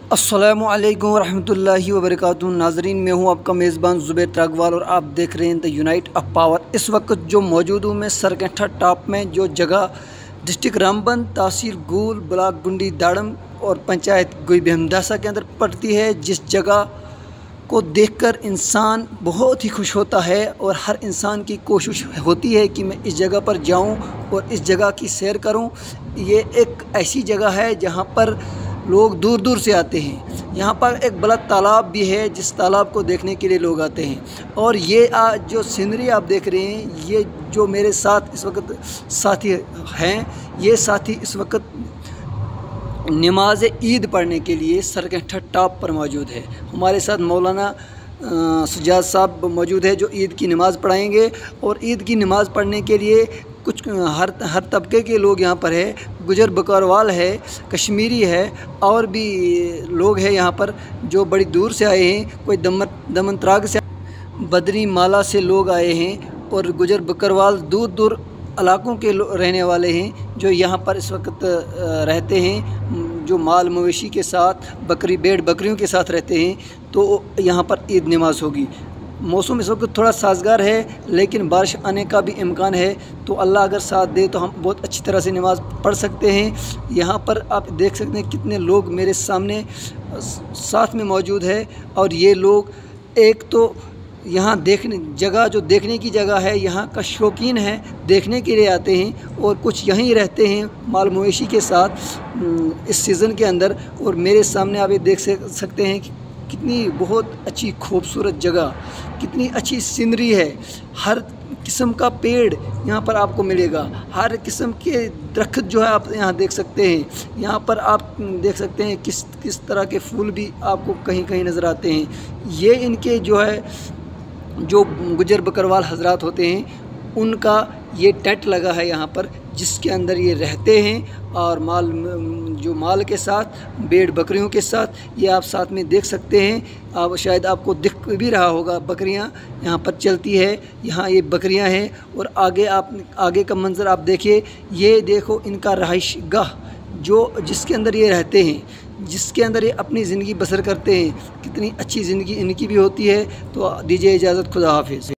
अस्सलामुअलैकुम रहमतुल्लाहि व बरकातुहू। नाज़रीन, मैं हूं आपका मेज़बान ज़ुबैर त्रागवाल और आप देख रहे हैं द यूनाइट ऑफ पावर। इस वक्त जो मौजूद हूं मैं सरगंठा टॉप में, जो जगह डिस्ट्रिक्ट रामबन, तहसील गूल, ब्लॉक गुंडी दाड़म और पंचायत गोईबहमदासा के अंदर पड़ती है, जिस जगह को देखकर इंसान बहुत ही खुश होता है और हर इंसान की कोशिश होती है कि मैं इस जगह पर जाऊं और इस जगह की सैर करूं। ये एक ऐसी जगह है जहां पर लोग दूर दूर से आते हैं। यहाँ पर एक बड़ा तालाब भी है, जिस तालाब को देखने के लिए लोग आते हैं। और ये आज जो सीनरी आप देख रहे हैं, ये जो मेरे साथ इस वक्त साथी हैं, ये साथी इस वक्त नमाज ईद पढ़ने के लिए सरगंठा टॉप पर मौजूद है। हमारे साथ मौलाना सुजात साहब मौजूद है, जो ईद की नमाज़ पढ़ाएंगे। और ईद की नमाज़ पढ़ने के लिए कुछ हर तबके के लोग यहाँ पर है। गुजर बकरवाल है, कश्मीरी है, और भी लोग हैं यहाँ पर जो बड़ी दूर से आए हैं। कोई दमनत्राग से, बदरी माला से लोग आए हैं और गुजर बकरवाल दूर दूर इलाकों के रहने वाले हैं, जो यहाँ पर इस वक्त रहते हैं, जो माल मवेशी के साथ भेड़ बकरियों के साथ रहते हैं। तो यहाँ पर ईद नमाज़ होगी। मौसम इस वक्त थोड़ा साजगार है, लेकिन बारिश आने का भी इम्कान है। तो अल्लाह अगर साथ दे तो हम बहुत अच्छी तरह से नमाज़ पढ़ सकते हैं। यहाँ पर आप देख सकते हैं कितने लोग मेरे सामने साथ में मौजूद है। और ये लोग एक तो यहाँ देखने की जगह है, यहाँ का शौकीन है, देखने के लिए आते हैं। और कुछ यहीं रहते हैं माल मवेशी के साथ इस सीज़न के अंदर। और मेरे सामने आप ये देख सकते हैं कि कितनी बहुत अच्छी खूबसूरत जगह, कितनी अच्छी सीनरी है। हर किस्म का पेड़ यहाँ पर आपको मिलेगा, हर किस्म के दरख्त जो है आप यहाँ देख सकते हैं। यहाँ पर आप देख सकते हैं किस तरह के फूल भी आपको कहीं कहीं नज़र आते हैं। ये इनके जो है, जो गुजर बकरवाल हजरात होते हैं, उनका ये टेंट लगा है यहाँ पर, जिसके अंदर ये रहते हैं। और माल के साथ, भेड़ बकरियों के साथ, ये आप साथ में देख सकते हैं। आप शायद आपको दिख भी रहा होगा, बकरियां यहाँ पर चलती है। यहाँ ये बकरियां हैं। और आगे का मंज़र आप देखिए, ये देखो इनका रहाइश गाह, जिसके अंदर ये रहते हैं, जिसके अंदर ये अपनी ज़िंदगी बसर करते हैं। कितनी अच्छी ज़िंदगी इनकी भी होती है। तो दीजिए इजाज़त, खुदा हाफिज़।